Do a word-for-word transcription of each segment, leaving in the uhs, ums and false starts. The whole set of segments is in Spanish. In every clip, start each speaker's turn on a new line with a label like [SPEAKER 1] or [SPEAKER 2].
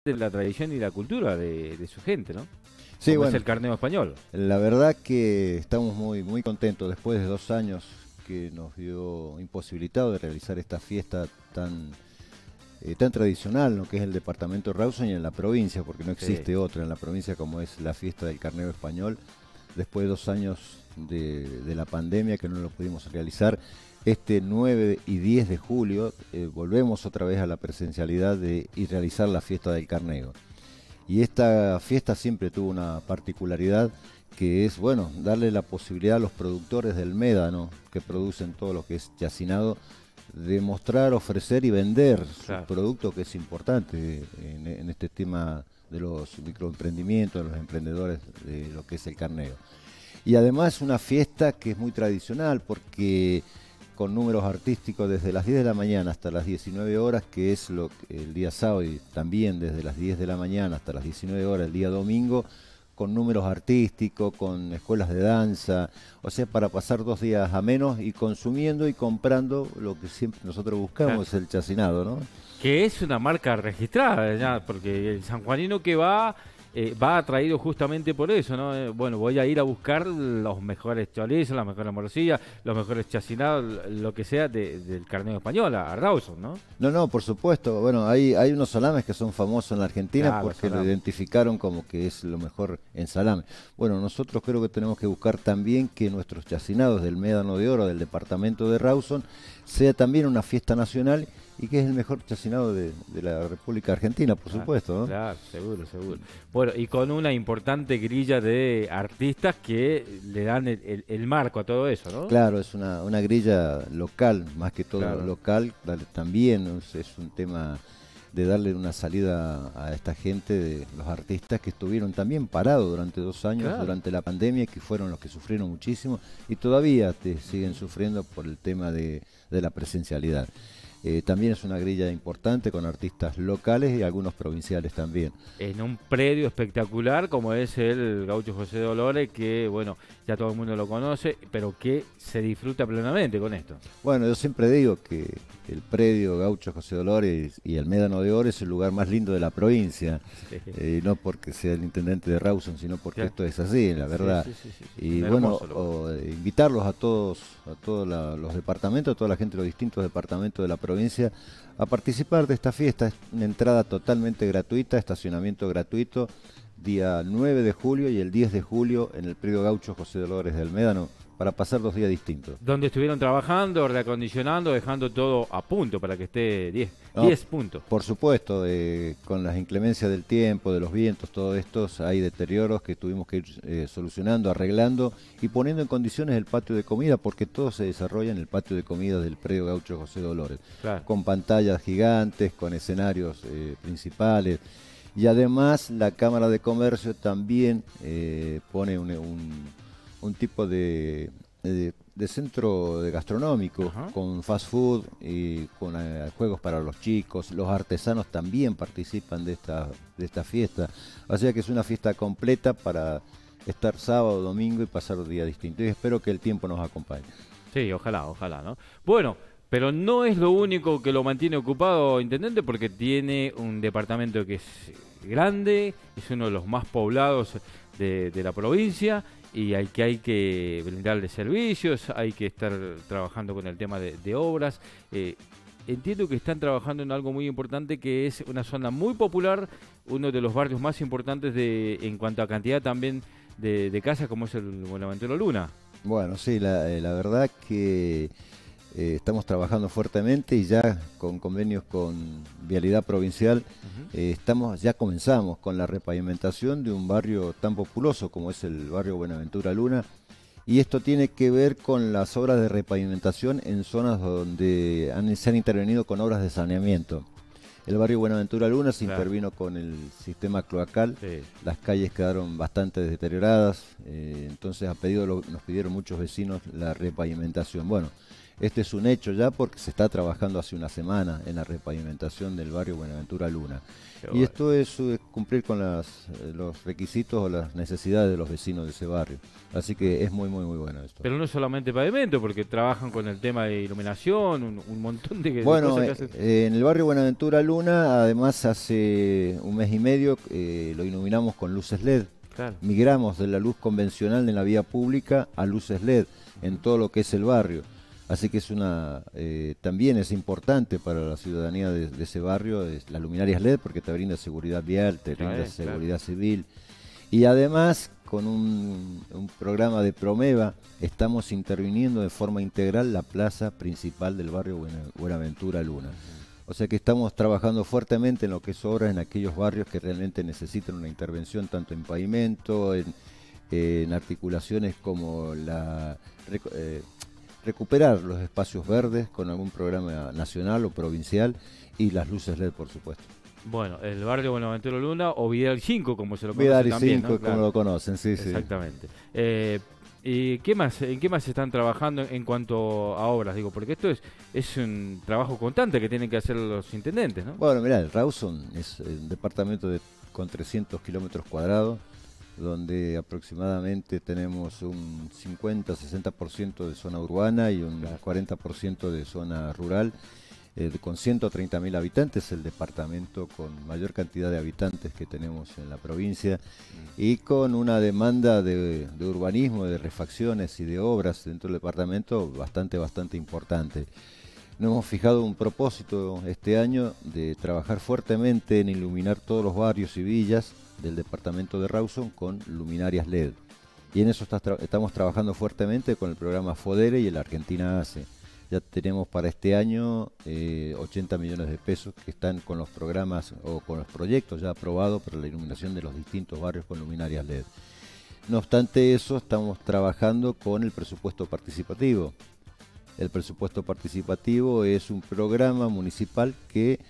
[SPEAKER 1] de la tradición y la cultura de, de su gente, ¿no?
[SPEAKER 2] Sí,
[SPEAKER 1] Como
[SPEAKER 2] bueno,
[SPEAKER 1] es el carneo español.
[SPEAKER 2] la verdad que estamos muy, muy contentos después de dos años que nos dio imposibilitado de realizar esta fiesta tan, eh, tan tradicional, lo que es el departamento de Rawson y en la provincia, porque no
[SPEAKER 1] Sí.
[SPEAKER 2] existe otra en la provincia como es la fiesta del carneo español. Después de dos años de, de la pandemia que no lo pudimos realizar, este nueve y diez de julio eh, volvemos otra vez a la presencialidad de, y realizar la fiesta del carneo. Y esta fiesta siempre tuvo una particularidad que es, bueno, darle la posibilidad a los productores del médano, que producen todo lo que es chacinado, de mostrar, ofrecer y vender
[SPEAKER 1] Claro.
[SPEAKER 2] su producto, que es importante en, en este tema de los microemprendimientos, de los emprendedores de lo que es el carneo. Y además una fiesta que es muy tradicional porque con números artísticos desde las diez de la mañana hasta las diecinueve horas, que es lo el día sábado, y también desde las diez de la mañana hasta las diecinueve horas el día domingo, con números artísticos, con escuelas de danza, o sea, para pasar dos días a menos y consumiendo y comprando lo que siempre nosotros buscamos,
[SPEAKER 1] Claro.
[SPEAKER 2] el chacinado, ¿no?
[SPEAKER 1] Que es una marca registrada ya, porque el sanjuanino que va, eh, va atraído justamente por eso, ¿no? Eh, bueno, voy a ir a buscar los mejores chorizos, las mejores morcillas, los mejores chacinados, lo que sea de- del carneo español, a Rawson, ¿no?
[SPEAKER 2] No, no, por supuesto. Bueno, hay, hay unos salames que son famosos en la Argentina
[SPEAKER 1] Claro,
[SPEAKER 2] porque lo
[SPEAKER 1] salame.
[SPEAKER 2] identificaron como que es lo mejor en salame. Bueno, nosotros creo que tenemos que buscar también que nuestros chacinados del Médano de Oro, del departamento de Rawson, sea también una fiesta nacional y que es el mejor chacinado de, de la República Argentina, por
[SPEAKER 1] Claro,
[SPEAKER 2] supuesto, ¿no?
[SPEAKER 1] claro, seguro, seguro. Bueno, y con una importante grilla de artistas que le dan el, el- el marco a todo eso, ¿no?
[SPEAKER 2] Claro, es una, una grilla local, más que todo
[SPEAKER 1] Claro.
[SPEAKER 2] local, dale, también ¿no? es, es un tema de darle una salida a esta gente, de los artistas que estuvieron también parados durante dos años,
[SPEAKER 1] Claro.
[SPEAKER 2] durante la pandemia, que fueron los que sufrieron muchísimo y todavía te siguen sufriendo por el tema de, de la presencialidad. Eh, también es una grilla importante con artistas locales y algunos provinciales también.
[SPEAKER 1] En un predio espectacular como es el Gaucho José Dolores, que bueno, ya todo el mundo lo conoce, pero que se disfruta plenamente con esto.
[SPEAKER 2] Bueno, yo siempre digo que el predio Gaucho José Dolores y el Médano de Oro es el lugar más lindo de la provincia,
[SPEAKER 1] Sí,
[SPEAKER 2] eh, no porque sea el intendente de Rawson, sino porque
[SPEAKER 1] claro.
[SPEAKER 2] esto es así, la verdad.
[SPEAKER 1] Sí, sí, sí, sí, sí.
[SPEAKER 2] Y
[SPEAKER 1] Un
[SPEAKER 2] bueno,
[SPEAKER 1] hermoso lugar.
[SPEAKER 2] o, eh, invitarlos a todos, a todos la- los departamentos, a toda la gente de los distintos departamentos de la provincia a participar de esta fiesta. Es una entrada totalmente gratuita, estacionamiento gratuito, día nueve de julio y el diez de julio en el predio Gaucho José Dolores del Médano, para pasar dos días distintos.
[SPEAKER 1] Donde estuvieron trabajando, reacondicionando, dejando todo a punto para que esté diez,
[SPEAKER 2] No,
[SPEAKER 1] diez puntos.
[SPEAKER 2] Por supuesto, eh, con las inclemencias del tiempo, de los vientos, todo esto, hay deterioros que tuvimos que ir eh, solucionando, arreglando y poniendo en condiciones el patio de comida, porque todo se desarrolla en el patio de comida del predio Gaucho José Dolores,
[SPEAKER 1] Claro.
[SPEAKER 2] con pantallas gigantes, con escenarios eh, principales. Y además la Cámara de Comercio también eh, pone un, un- un tipo de, de- de centro de gastronómico
[SPEAKER 1] Ajá.
[SPEAKER 2] con fast food y con eh, juegos para los chicos. Los artesanos también participan de esta, de esta fiesta. O sea que es una fiesta completa para estar sábado, domingo y pasar un día distinto. Y espero que el tiempo nos acompañe.
[SPEAKER 1] Sí, ojalá, ojalá, ¿no? Bueno, pero no es lo único que lo mantiene ocupado, intendente, porque tiene un departamento que es grande, es uno de los más poblados de, de la provincia y hay que, hay que brindarle servicios, hay que estar trabajando con el tema de, de obras. eh, Entiendo que están trabajando en algo muy importante que es una zona muy popular, uno de los barrios más importantes de, en cuanto a cantidad también de, de casas, como es el Buenaventura Luna.
[SPEAKER 2] Bueno, sí, la, eh, la verdad que eh, estamos trabajando fuertemente y ya con convenios con Vialidad Provincial
[SPEAKER 1] Ujú.
[SPEAKER 2] eh, estamos, ya comenzamos con la repavimentación de un barrio tan populoso como es el barrio Buenaventura Luna. Y esto tiene que ver con las obras de repavimentación en zonas donde han- se han intervenido con obras de saneamiento. El barrio Buenaventura Luna se
[SPEAKER 1] Claro.
[SPEAKER 2] intervino con el sistema cloacal,
[SPEAKER 1] Sí.
[SPEAKER 2] las calles quedaron bastante deterioradas, eh, entonces a pedido lo- nos pidieron muchos vecinos la repavimentación. Bueno, Este es un hecho ya porque se está trabajando hace una semana en la repavimentación del barrio Buenaventura Luna.
[SPEAKER 1] Qué
[SPEAKER 2] Y
[SPEAKER 1] bueno.
[SPEAKER 2] esto es eh, cumplir con las, eh, los requisitos o las necesidades de los vecinos de ese barrio. Así que es muy, muy, muy bueno esto.
[SPEAKER 1] Pero no solamente pavimento, porque trabajan con el tema de iluminación, un, un montón de, de
[SPEAKER 2] Bueno,
[SPEAKER 1] cosas que
[SPEAKER 2] eh,
[SPEAKER 1] hacen.
[SPEAKER 2] eh, en el barrio Buenaventura Luna, además hace un mes y medio eh, lo iluminamos con luces L E D.
[SPEAKER 1] Claro.
[SPEAKER 2] Migramos de la luz convencional en la vía pública a luces L E D en todo lo que es el barrio. Así que es una eh, también es importante para la ciudadanía de, de ese barrio es las luminarias L E D porque te brinda seguridad vial, te brinda
[SPEAKER 1] es, claro.
[SPEAKER 2] seguridad civil y además con un, un programa de Promeva estamos interviniendo de forma integral la plaza principal del barrio Buena- Buenaventura Luna. O sea que estamos trabajando fuertemente en lo que es obras en aquellos barrios que realmente necesitan una intervención tanto en pavimento, en, en articulaciones como la reco- eh, recuperar los espacios verdes con algún programa nacional o provincial y las luces L E D, por supuesto.
[SPEAKER 1] Bueno, el barrio Buenaventura Luna o Vidal cinco, como se lo conoce
[SPEAKER 2] Vidal y
[SPEAKER 1] también,
[SPEAKER 2] cinco,
[SPEAKER 1] ¿no?
[SPEAKER 2] como
[SPEAKER 1] Claro.
[SPEAKER 2] lo conocen, sí, sí.
[SPEAKER 1] Exactamente. Eh, ¿Y qué más, en qué más están trabajando en cuanto a obras? Digo, porque esto es, es un trabajo constante que tienen que hacer los intendentes, ¿no?
[SPEAKER 2] Bueno, mirá, el Rawson es un departamento de, con trescientos kilómetros cuadrados, donde aproximadamente tenemos un cincuenta a sesenta por ciento de zona urbana y un
[SPEAKER 1] Claro.
[SPEAKER 2] cuarenta por ciento de zona rural, eh, con ciento treinta mil habitantes, el departamento con mayor cantidad de habitantes que tenemos en la provincia y con una demanda de, de urbanismo, de refacciones y de obras dentro del departamento bastante, bastante importante. Nos hemos fijado un propósito este año de trabajar fuertemente en iluminar todos los barrios y villas del departamento de Rawson con luminarias L E D. Y en eso está tra- estamos trabajando fuertemente con el programa FODERE y el Argentina Hace. Ya tenemos para este año eh, ochenta millones de pesos que están con los programas o con los proyectos ya aprobados para la iluminación de los distintos barrios con luminarias L E D. No obstante eso, estamos trabajando con el presupuesto participativo. El presupuesto participativo es un programa municipal que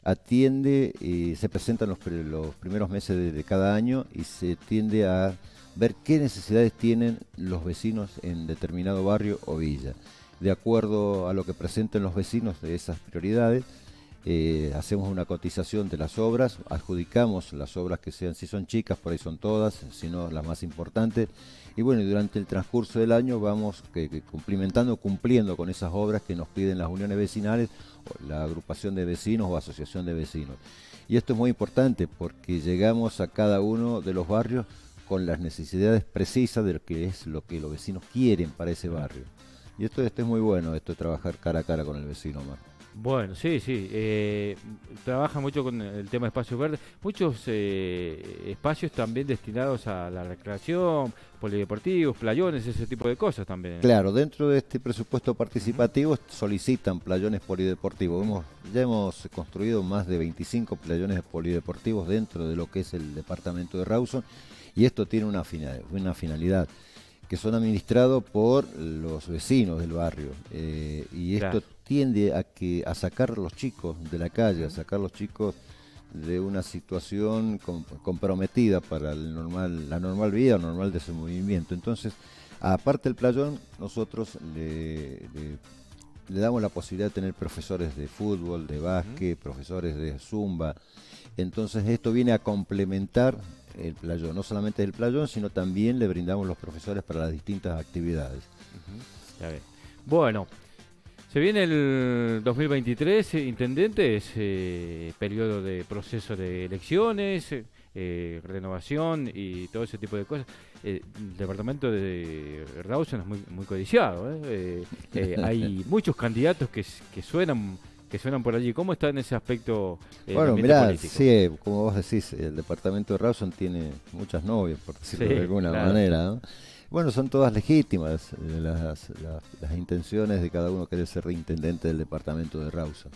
[SPEAKER 2] atiende y se presenta en los, pre- los primeros meses de, de cada año y se tiende a ver qué necesidades tienen los vecinos en determinado barrio o villa. De acuerdo a lo que presenten los vecinos de esas prioridades, eh, hacemos una cotización de las obras, adjudicamos las obras que sean, si son chicas, por ahí son todas, si no las más importantes, y bueno, y durante el transcurso del año vamos que, que cumplimentando, cumpliendo con esas obras que nos piden las uniones vecinales, o la agrupación de vecinos o asociación de vecinos. Y esto es muy importante porque llegamos a cada uno de los barrios con las necesidades precisas de lo que es lo que los vecinos quieren para ese barrio. Y esto, esto es muy bueno, esto de trabajar cara a cara con el vecino, Omar.
[SPEAKER 1] Bueno, sí, sí. Eh, trabaja mucho con el tema de espacios verdes. Muchos eh, espacios también destinados a la recreación, polideportivos, playones, ese tipo de cosas también.
[SPEAKER 2] Claro, dentro de este presupuesto participativo uh-huh. solicitan playones polideportivos. Hemos, ya hemos construido más de veinticinco playones polideportivos dentro de lo que es el departamento de Rawson y esto tiene una, final, una finalidad, que son administrados por los vecinos del barrio eh, y esto claro. tiende a que a sacar a los chicos de la calle, a sacar a los chicos de una situación com comprometida para el normal, la normal vida, normal de su movimiento. Entonces, aparte del playón, nosotros le, le, le damos la posibilidad de tener profesores de fútbol, de básquet, uh-huh. profesores de zumba. Entonces, esto viene a complementar el playón, no solamente el playón, sino también le brindamos los profesores para las distintas actividades.
[SPEAKER 1] Uh-huh. Ya ve. Bueno, se viene el dos mil veintitrés, eh, intendente, es eh, periodo de proceso de elecciones, eh, renovación y todo ese tipo de cosas. Eh, el departamento de Rawson es muy, muy codiciado, ¿eh? Eh, eh, hay muchos candidatos que, que suenan que suenan por allí. ¿Cómo está en ese aspecto eh,
[SPEAKER 2] bueno,
[SPEAKER 1] el
[SPEAKER 2] mirá,
[SPEAKER 1] político?
[SPEAKER 2] Sí, como vos decís, el departamento de Rawson tiene muchas novias, por decirlo sí, de alguna claro. manera, ¿no? Bueno, son todas legítimas eh, las, las, las intenciones de cada uno querer ser intendente del departamento de Rawson.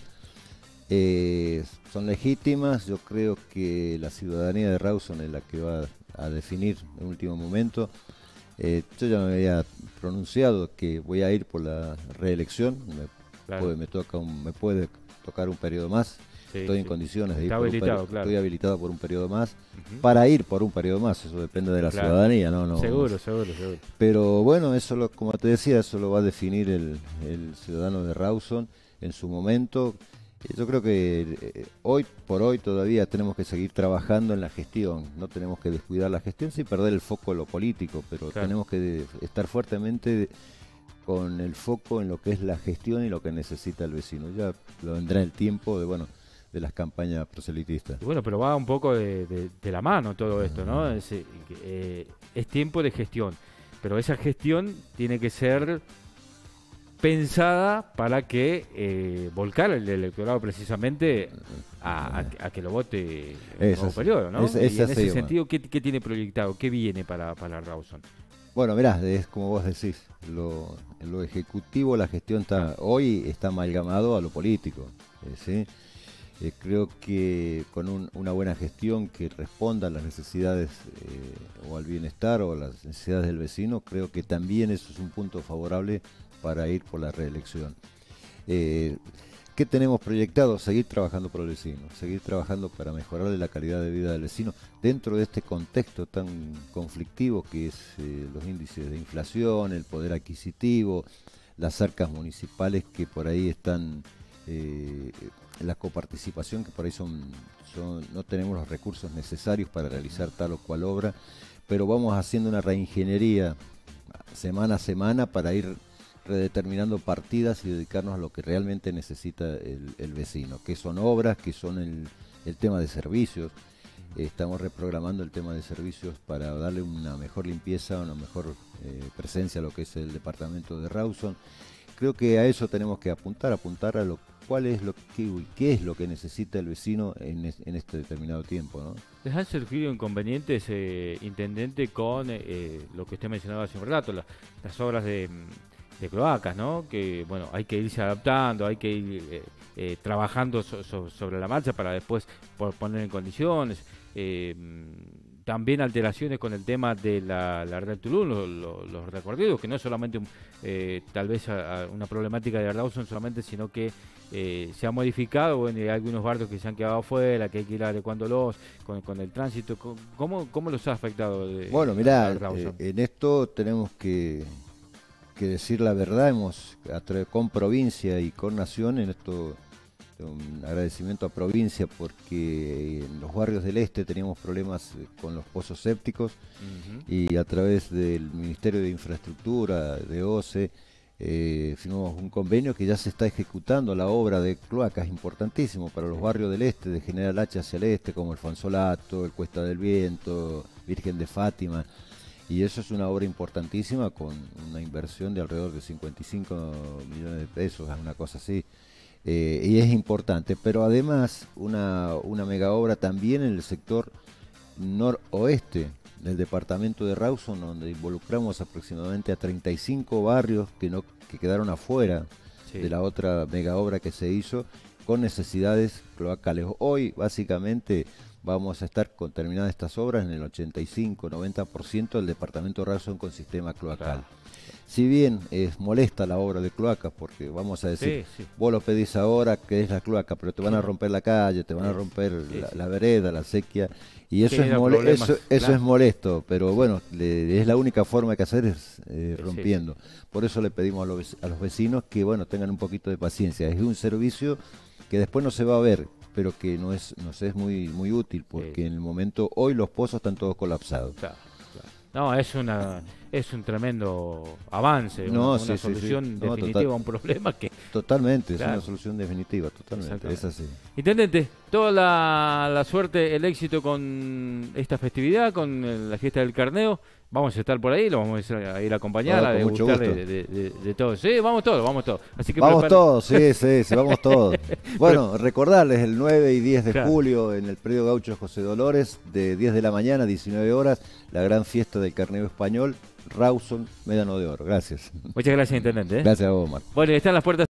[SPEAKER 2] Eh, son legítimas, yo creo que la ciudadanía de Rawson es la que va a definir en último momento. Eh, yo ya me había pronunciado que voy a ir por la reelección, me, claro. puede, me, toca un, me puede tocar un periodo más, sí, estoy sí. en condiciones de ir.
[SPEAKER 1] Está
[SPEAKER 2] por
[SPEAKER 1] habilitado,
[SPEAKER 2] un
[SPEAKER 1] claro.
[SPEAKER 2] Estoy habilitado por un periodo más, uh-huh. para ir por un periodo más, eso depende de la claro. ciudadanía, ¿no? no
[SPEAKER 1] seguro,
[SPEAKER 2] no.
[SPEAKER 1] seguro, seguro.
[SPEAKER 2] Pero bueno, eso, lo, como te decía, eso lo va a definir el, el ciudadano de Rawson en su momento. Yo creo que eh, hoy por hoy todavía tenemos que seguir trabajando en la gestión, no tenemos que descuidar la gestión sin perder el foco en lo político, pero claro. tenemos que de, estar fuertemente con el foco en lo que es la gestión y lo que necesita el vecino. Ya lo vendrá el tiempo de bueno de las campañas proselitistas.
[SPEAKER 1] Y bueno, pero va un poco de, de, de la mano todo esto, ¿no? Es, eh, es tiempo de gestión, pero esa gestión tiene que ser pensada para que eh, volcar el electorado precisamente a, a, a que lo vote en el nuevo periodo, ¿no?
[SPEAKER 2] Es, es
[SPEAKER 1] y en ese
[SPEAKER 2] sí,
[SPEAKER 1] sentido, ¿qué, ¿qué tiene proyectado? ¿Qué viene para, para Rawson?
[SPEAKER 2] Bueno, mirá, es como vos decís, lo, lo ejecutivo, la gestión está hoy está amalgamado a lo político, eh, ¿sí? Eh, creo que con un, una buena gestión que responda a las necesidades eh, o al bienestar o a las necesidades del vecino, creo que también eso es un punto favorable para ir por la reelección. Eh, ¿Qué tenemos proyectado? Seguir trabajando por el vecino, seguir trabajando para mejorarle la calidad de vida del vecino dentro de este contexto tan conflictivo que es eh, los índices de inflación, el poder adquisitivo, las arcas municipales que por ahí están, eh, la coparticipación que por ahí son, son, no tenemos los recursos necesarios para realizar tal o cual obra, pero vamos haciendo una reingeniería semana a semana para ir redeterminando partidas y dedicarnos a lo que realmente necesita el, el vecino, que son obras, que son el, el tema de servicios. Eh, estamos reprogramando el tema de servicios para darle una mejor limpieza, una mejor eh, presencia a lo que es el departamento de Rawson. Creo que a eso tenemos que apuntar, apuntar a lo cuál es lo que qué es lo que necesita el vecino en, es, en este determinado tiempo, ¿no?
[SPEAKER 1] ¿Les han surgido inconvenientes, eh, intendente, con eh, lo que usted mencionaba hace un rato, la, las obras de de cloacas, ¿no? Que, bueno, hay que irse adaptando, hay que ir eh, eh, trabajando so, so, sobre la marcha para después por poner en condiciones. Eh, también alteraciones con el tema de la, la red Tulum, lo, lo, los recorridos, que no es solamente eh, tal vez a, a una problemática de Rawson solamente, sino que eh, se ha modificado, bueno, hay algunos barrios que se han quedado afuera, que hay que ir adecuándolos con, con el tránsito. ¿Cómo, cómo los ha afectado? De,
[SPEAKER 2] bueno, mirá, eh, en esto tenemos que... que decir la verdad, hemos con provincia y con nación, en esto un agradecimiento a provincia porque en los barrios del este teníamos problemas con los pozos sépticos uh-huh. y a través del Ministerio de Infraestructura, de O C E, eh, firmamos un convenio que ya se está ejecutando la obra de cloacas importantísimo para los barrios del este, de General Hacha hacia el este, como el Fonsolato, el Cuesta del Viento, Virgen de Fátima. Y eso es una obra importantísima con una inversión de alrededor de cincuenta y cinco millones de pesos, una cosa así. Eh, y es importante, pero además una, una mega obra también en el sector noroeste del departamento de Rawson, donde involucramos aproximadamente a treinta y cinco barrios que, no, que quedaron afuera sí. de la otra mega obra que se hizo, con necesidades cloacales. Hoy, básicamente, vamos a estar con terminadas estas obras en el ochenta y cinco noventa por ciento del departamento de Rawson con sistema cloacal. Claro. Si bien es molesta la obra de cloacas, porque vamos a decir, sí, sí. vos lo pedís ahora que es la cloaca, pero te van a romper la calle, te van a romper sí, la, sí. la vereda, la sequía, y eso, es, mole eso, eso claro. es molesto, pero bueno, le, es la única forma que hacer es eh, rompiendo. Sí, sí. Por eso le pedimos a los, a los vecinos que bueno tengan un poquito de paciencia. Es un servicio que después no se va a ver, pero que no es, nos es muy, muy útil, porque sí. en el momento, hoy los pozos están todos colapsados.
[SPEAKER 1] Claro, claro. No, es una es un tremendo avance,
[SPEAKER 2] no,
[SPEAKER 1] una,
[SPEAKER 2] sí,
[SPEAKER 1] una
[SPEAKER 2] sí,
[SPEAKER 1] solución
[SPEAKER 2] sí.
[SPEAKER 1] definitiva
[SPEAKER 2] No, total,
[SPEAKER 1] a un problema que...
[SPEAKER 2] Totalmente,
[SPEAKER 1] claro.
[SPEAKER 2] es una solución definitiva, totalmente, es así.
[SPEAKER 1] Intendente, toda la, la suerte, el éxito con esta festividad, con la fiesta del Carneo. Vamos a estar por ahí, lo vamos a ir a acompañar, a degustar de, de, de, de todo. Sí, vamos todos, vamos todos. Así que
[SPEAKER 2] vamos todos, sí, sí, sí, vamos todos. Bueno, recordarles el nueve y diez de claro. julio en el predio Gaucho José Dolores, de diez de la mañana a diecinueve horas, la gran fiesta del Carneo Español, Rawson, Médano de Oro. Gracias.
[SPEAKER 1] Muchas gracias, Intendente. ¿eh?
[SPEAKER 2] Gracias a vos, Omar.
[SPEAKER 1] Bueno, están las puertas.